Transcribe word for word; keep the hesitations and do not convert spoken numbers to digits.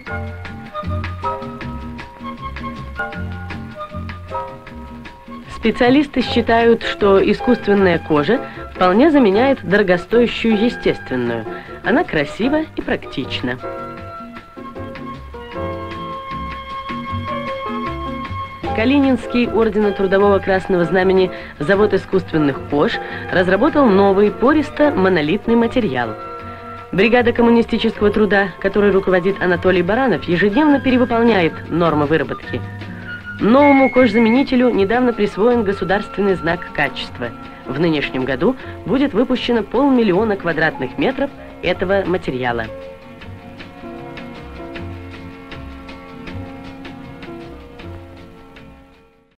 Специалисты считают, что искусственная кожа вполне заменяет дорогостоящую естественную. Она красива и практична. Калининский ордена Трудового Красного Знамени завод искусственных кож разработал новый пористо-монолитный материал. Бригада коммунистического труда, которой руководит Анатолий Баранов, ежедневно перевыполняет нормы выработки. Новому кожзаменителю недавно присвоен государственный знак качества. В нынешнем году будет выпущено полмиллиона квадратных метров этого материала.